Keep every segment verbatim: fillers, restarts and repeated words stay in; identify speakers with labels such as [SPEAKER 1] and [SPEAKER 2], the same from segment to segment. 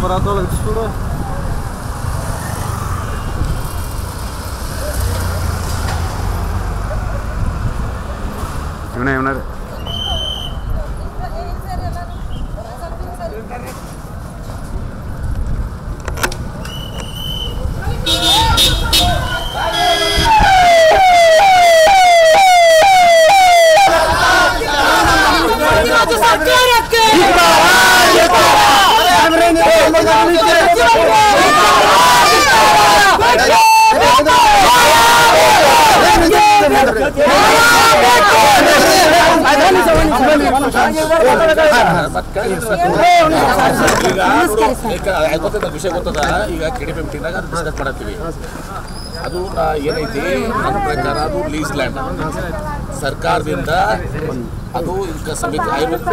[SPEAKER 1] Barato studio. Gimana gimana?
[SPEAKER 2] ವಿಷಯ ಗೊತ್ತದ ಈಗ ಕೆಡಿಪಿ ಮೀಟಿಂಗ್ನಾಗ ಅದು ಡಿಸ್ಕಸ್ ಮಾಡತ್ತೀವಿ. ಅದು ಏನೈತಿ ನನ್ನ ಪ್ರಕಾರ ಅದು ಲೀಸ್ ಲ್ಯಾಂಡ್ ಸರ್ಕಾರದಿಂದ ಅದು ಈಗ ಸಮಿತಿ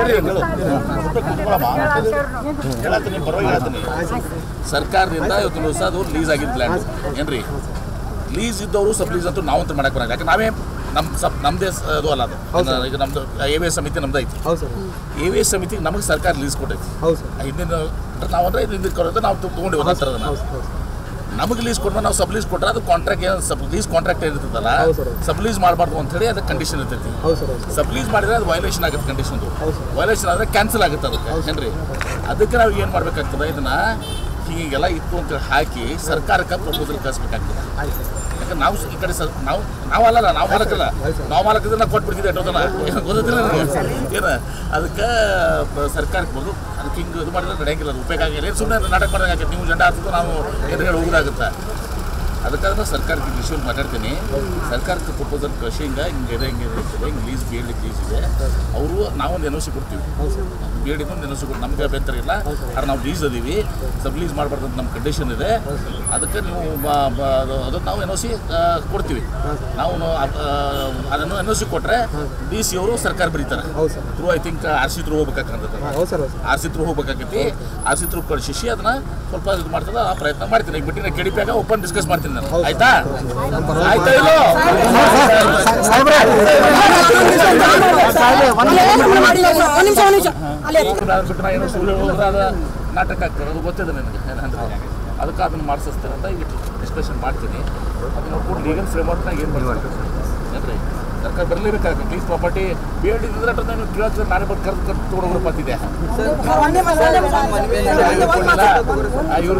[SPEAKER 2] ಹೇಳತ್ತೀನಿ ಪರವಾಗಿ ಹೇಳ್ತೀನಿ ಸರ್ಕಾರದಿಂದ ಇವತ್ತು ದಿವಸ ಅದು ಲೀಸ್ ಆಗಿದ್ದು ಲ್ಯಾಂಡ್ ಏನ್ರಿ. ಲೀಸ್ ಇದ್ದವರು ಸಬ್ ಲೀಸ್ ಅಂತೂ ನಾವಂತೂ ಮಾಡಕ್ ಬರಲ್ಲ. ಯಾಕೆ ನಾವೇ ನಮ್ಮ ಸಬ್ ನಮ್ಮದೇ ಅದು ಅಲ್ಲ ಅದು ಈಗ ನಮ್ದು ಎ ವಿ ಎಸ್ ಸಮಿತಿ ನಮ್ದು ಐತಿ. ಎ ವಿ ಎಸ್ ಸಮಿತಿಗೆ ನಮಗೆ ಸರ್ಕಾರ ಲೀಸ್ ಕೊಟ್ಟೈತಿ. ಹಿಂದಿನ ನಾವು ಅಂದ್ರೆ ಹಿಂದಿನ ಕೊಡೋದು ನಾವು ತೊಗೊಂಡಿವಿ ಒಂದ್ ಥರದ ನಮಗೆ ಲೀಸ್ ಕೊಟ್ಟ ನಾವು ಸಬ್ ಲೀಸ್ ಕೊಟ್ಟರೆ ಅದು ಕಾಂಟ್ರಾಕ್ಟ್ ಏನು ಸಬ್ ಲೀಸ್ ಕಾಂಟ್ರಾಕ್ಟ್ ಇರ್ತದಲ್ಲ ಸಬ್ ಲೀಸ್ ಮಾಡಬಾರ್ದು ಅಂತ ಹೇಳಿ ಅದಕ್ಕೆ ಕಂಡೀಷನ್ ಇರ್ತೈತಿ. ಸಬ್ ಲೀಸ್ ಮಾಡಿದ್ರೆ ಅದು ವೈಲೇಷನ್ ಆಗುತ್ತೆ. ಕಂಡೀಷನ್ದು ವೈಲೇಷನ್ ಆದರೆ ಕ್ಯಾನ್ಸಲ್ ಆಗುತ್ತೆ ಅದಕ್ಕೆ ಏನ್ರಿ. ಅದಕ್ಕೆ ನಾವು ಏನು ಮಾಡ್ಬೇಕಾಗ್ತದೆ ಇದನ್ನ ಹೀಗೆಲ್ಲ ಇತ್ತು ಅಂತೇಳಿ ಹಾಕಿ ಸರ್ಕಾರಕ್ಕೆ ಪ್ರಪೋಸಲ್ ಕಳಿಸ್ಬೇಕಾಗ್ತದೆ. ಯಾಕಂದ್ರೆ ನಾವು ಈ ಕಡೆ ಸರ್ ನಾವು ನಾವು ಅಲ್ಲಲ್ಲ ನಾವು ಮಾಲಕಲ್ಲ ನಾವು ಮಾಲಕದ್ರೆ ನಾವು ಕೊಟ್ಬಿಡ್ತಿದ್ದೆ ಎಷ್ಟೋದಲ್ಲ ಗೊತ್ತಿಲ್ಲ ನನಗೆ ಏನು ಅದಕ್ಕೆ ಸರ್ಕಾರಕ್ಕೆ ಬಂದು ಅದಕ್ಕೆ ಹಿಂಗೆ ಇದು ಮಾಡಿದ್ರೆ ನಡೆಯಂಗಿಲ್ಲ. ಅದು ಉಪಯೋಗ ಆಗಿಲ್ಲ. ಏನು ಸುಮ್ಮನೆ ನಾಟಕ ಮಾಡೋದಾಗತ್ತೆ. ನೀವು ಜೆಂಡ ಹಾಕಿದ್ದು ನಾವು ಏನು ಹೇಳಿ ಹೋಗೋದಾಗುತ್ತೆ. ಅದಕ್ಕಾದ್ರೆ ಸರ್ಕಾರಕ್ಕೆ ವಿಷಯ ಮಾತಾಡ್ತೀನಿ. ಸರ್ಕಾರಕ್ಕೆ ಪ್ರಪೋಸಲ್ ಕಳಿಸಿ ಹಿಂಗೆ ಹಿಂಗೆ ಇದೆ ಹಿಂಗೆ ಇದೆ ಹಿಂಗೆ ಲೀಸ್ ಬಿ ಎಡ್ ಲೀಸ್ ಇದೆ ಅವರು ನಾವೊಂದು ಎನ್ ಒ ಸಿ ಕೊಡ್ತೀವಿ. ಬಿ ಎಡ್ ಒಂದು ಎನ್ ಒ ಸಿ ಕೊಡ್ತೀವಿ. ನಮಗೆ ಅಭ್ಯಂತರ ಇಲ್ಲ. ಆದ್ರೆ ನಾವು ಲೀಸ್ ಅದೀವಿ ಸಬ್ ಲೀಸ್ ಮಾಡಬಾರ್ದು ಅಂತ ನಮ್ಮ ಕಂಡೀಷನ್ ಇದೆ. ಅದಕ್ಕೆ ನೀವು ಅದನ್ನು ನಾವು ಎನ್ ಒ ಸಿ ಕೊಡ್ತೀವಿ. ನಾವು ಅದನ್ನು ಎನ್ ಒ ಸಿ ಕೊಟ್ಟರೆ ಡಿ ಸಿ ಅವರು ಸರ್ಕಾರ ಬರೀತಾರೆ through I think R C through ಹೋಗ್ಬೇಕಾಗ್ತದೆ. ಆರ್ ಸಿ ಥ್ರೂ ಹೋಗ್ಬೇಕಾಗೈತಿ. ಆರ್ ಸಿ ಥ್ರೂ ಕಳಿಸಿ ಅದನ್ನ ಸ್ವಲ್ಪ ಇದು ಮಾಡ್ತದೆ. ಆ ಪ್ರಯತ್ನ ಮಾಡ್ತೀನಿ. ಈಗ ಬಿಟ್ಟಿನ ಕೆಡಿಪಿಯಾಗ ಓಪನ್ ಡಿಸ್ಕಸ್ ಮಾಡ್ತೀನಿ ನಾನು. ಆಯ್ತಾ ಆಯ್ತಾ ಇಲ್ಲೋ ಏನೋ ಸುಳ್ಳು ಹೇಳಿದ್ರೆ ಅದು ನಾಟಕ ಆಗ್ತದೆ. ಅದು ಗೊತ್ತಿದೆ ನನಗೆ ಅದಕ್ಕೆ ಅದನ್ನು ಮಾಡಿಸ್ತೇನೆ ಅಂತ ಈಗ ಡಿಸ್ಕಷನ್ ಮಾಡ್ತೀನಿ. ಅದು ನೋಡ್ಕೊಂಡು ಲೀಗಲ್ ಫ್ರೇಮ್ವರ್ಕ್ನಾಗ ಏನು ಮಾಡಬೇಕು ಏನ್ರಿ ಸರ್ಕಾರ ಬರಲೇಬೇಕಾಗುತ್ತೆ. ಪ್ಲೀಸ್ ಪ್ರಾಪರ್ಟಿ ಬಿ ಎಡ್ ಇದ್ರೆ ನಾನು ಕೇಳಿದ್ರೆ ನಾನೇ ಬಂದು ಕರೆದು ಕರೆದು ತೊಗೊಂಡೋಗ್ರು ಬರ್ತಿದ್ದೆ. ಇವ್ರು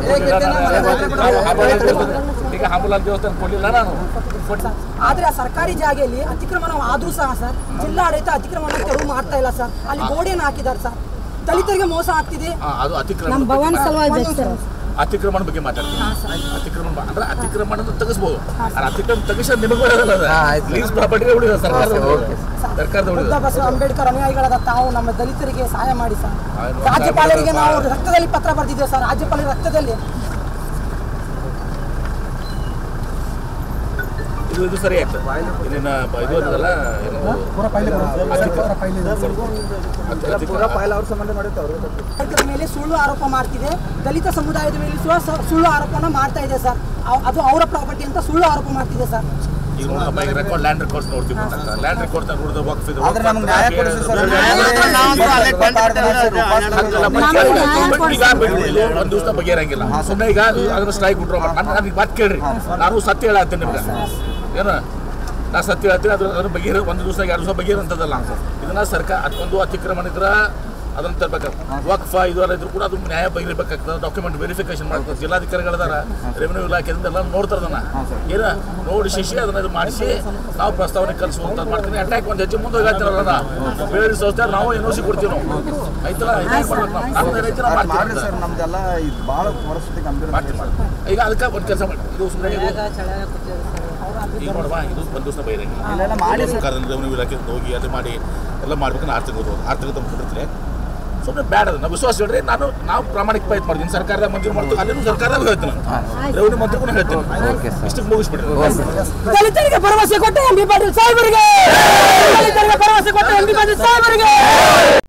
[SPEAKER 2] ಈಗ ಹಾಂಬುಲಾಲ್ ದೇವಸ್ಥಾನ ಕೊಡಲಿಲ್ಲ ನಾನು.
[SPEAKER 3] ಆದ್ರೆ ಸರ್ಕಾರಿ ಜಾಗೆಯಲ್ಲಿ ಅತಿಕ್ರಮಣ ಆದ್ರೂ ಸಹ ಸರ್ ಜಿಲ್ಲಾಡಳಿತ ಅತಿಕ್ರಮಣ ತೆರವು ಮಾಡ್ತಾ ಇಲ್ಲ ಸರ್. ಅಲ್ಲಿ ಗೋಡೆಯನ್ನು ಹಾಕಿದ್ದಾರೆ ಸರ್. ದಲಿತರಿಗೆ ಮೋಸ ಆಗ್ತಿದೆ.
[SPEAKER 2] ಅದು ಅತಿಕ್ರಮಣ ಅತಿಕ್ರಮಣ ಬಗ್ಗೆ ಮಾತಾಡ್ತೀನಿ. ಅತಿಕ್ರಮಣ ಅಂದ್ರೆ ಅತಿಕ್ರಮಣ ತೆಗಿಸ್ಬೋದು. ಅತಿಕ್ರಮಣ ತೆಗಿಸ ನಿಮಗೆ ಬರೋದಲ್ಲ. ಲೀಸ್ ಪ್ರಾಪರ್ಟಿ ಉಳಿದ ಸರ್ಕಾರದ ಸರ್ಕಾರದ ಉಳಿದ
[SPEAKER 3] ಅಂಬೇಡ್ಕರ್ ಅನುಯಾಯಿಗಳಾದ ತಾವು ನಮ್ಮ ದಲಿತರಿಗೆ ಸಹಾಯ ಮಾಡಿ ಸರ್. ರಾಜ್ಯಪಾಲರಿಗೆ ನಾವು ರಕ್ತದಲ್ಲಿ ಪತ್ರ ಬರೆದಿದ್ದೇವೆ ಸರ್. ರಾಜ್ಯಪಾಲರ ರಕ್ತದಲ್ಲಿ
[SPEAKER 2] ಇದು ಸರಿ ಆಗ್ತದೆ. ಇಲ್ಲಿನ ಇದು ಅದಲ್ಲ
[SPEAKER 3] ರೈತರ ಮೇಲೆ ಸುಳ್ಳು ಆರೋಪ ಮಾಡ್ತಿದೆ. ದಲಿತ ಸಮುದಾಯದ ಮೇಲೆ ಸುಳ್ಳು ಆರೋಪನ ಮಾಡ್ತಾ ಇದೆ ಸರ್. ಅದು ಅವರ ಪ್ರಾಪರ್ಟಿ ಅಂತ ಸುಳ್ಳು ಆರೋಪ ಮಾಡ್ತಿದೆ ಸರ್.
[SPEAKER 2] ಈಗ ರೆಕಾರ್ಡ್ ಲ್ಯಾಂಡ್ ರೆಕಾರ್ಡ್ಸ್ ನೋಡ್ತೀವಿ. ಲ್ಯಾಂಡ್ ರೆಕಾರ್ಡ್ ನೋಡಿದ ವಕ್ಫ್ ಇದು ಒಂದು ದಿವಸ ಬಗೆಹರಂಗಿಲ್ಲ. ಸುಮ್ಮನೆ ಈಗ ಅದನ್ನ ಸ್ಟ್ರೈಕ್ ಬಿಟ್ರು ನನಗೆ ಮಾತು ಕೇಳ್ರಿ. ನಾನು ಸತ್ಯ ಹೇಳತ್ತೀನಿ ನಿಮ್ಗೆ ಏನು ನಾ ಸತ್ಯ ಹೇಳ್ತೀನಿ. ಅದ್ರ ಅದ್ರ ಬಗೆಹರ ಒಂದು ದಿವಸ ಎರಡು ದಿವಸ ಬಗೆಹರಂತದಲ್ಲ. ಇದನ್ನ ಸರ್ಕಾರ ಒಂದು ಅತಿಕ್ರಮಣ ಇದ್ರೆ ಅದನ್ನ ತರಬೇಕಾಗ್ತದೆ. ವಕ್ಫ ಇದು ಇದ್ರು ಕೂಡ ಅದು ನ್ಯಾಯ ಬಗೆಹರಿಬೇಕಾಗ್ತದೆ. ಡಾಕ್ಯುಮೆಂಟ್ ವೆರಿಫಿಕೇಶನ್ ಮಾಡ್ತಾರೆ. ಜಿಲ್ಲಾಧಿಕಾರಿಗಳದಾರ ರೆವೆನ್ಯೂ ಇಲಾಖೆಯಿಂದ ಎಲ್ಲ ನೋಡ್ತಾರೆ. ಅದನ್ನ ಏನ ನೋಡಿ ಶಿಶಿ ಅದನ್ನ ಇದು ಮಾಡಿಸಿ ನಾವು ಪ್ರಸ್ತಾವನೆ ಕಲಿಸುವಂತ ಮಾಡ್ತೀನಿ. ಅಟ್ಯಾಕ್ ಒಂದು ಹೆಜ್ಜೆ ಮುಂದೆ ಹೋಗ್ತಾರಲ್ಲ ನಾವು ಬೇರೆ ಸಂಸ್ಥೆ ನಾವು ಎನ್ ಒ ಸಿ ಕೊಡ್ತೀವಿ. ನಾವು ಆಯ್ತಲ್ಲ ಈಗ ಅದಕ್ಕೆ ಒಂದು ಕೆಲಸ ಮಾಡಿ ಇದು ಸುಮ್ಮನೆ ಈಗ ನೋಡುವ ಇದು ಒಂದು ದಿವಸ ಬೈರಂಗಿಲ್ಲ. ಸರ್ಕಾರದಲ್ಲಿ ರೆವೆನ್ಯೂ ಇಲಾಖೆ ಹೋಗಿ ಅದು ಮಾಡಿ ಎಲ್ಲ ಮಾಡ್ಬೇಕಂದ್ರೆ ಆರ್ಥಿಕ ಹೋಗ್ಬೋದು. ಆರ್ಥಿಕ ತಂಬಿಡ್ತಾರೆ ಸುಮ್ಮನೆ ಬೇಡ. ಅದು ನಾವು ವಿಶ್ವಾಸ ಹೇಳ್ರಿ. ನಾನು ನಾವು ಪ್ರಾಮಾಣಿಕ ಪ್ರಯತ್ನ ಮಾಡ್ತೀನಿ. ಸರ್ಕಾರದ ಮಂಜೂರು ಮಾಡ್ತೀವಿ. ಅಲ್ಲಿನೂ ಸರ್ಕಾರದ ಹೇಳ್ತೀನಿ. ರೆವೆನ್ಯೂ ಮಂತ್ರಿಗೂ ಹೇಳ್ತೀನಿ. ಇಷ್ಟಕ್ಕೆ ಮುಗಿಸ್ಬಿಡ್ರಿ.
[SPEAKER 3] ದಲಿತರಿಗೆ ಭರವಸೆ ಕೊಟ್ಟ ಎಂ ಬಿ ಪಾಟೀಲ್ ಸಾಹೇಬರಿಗೆ.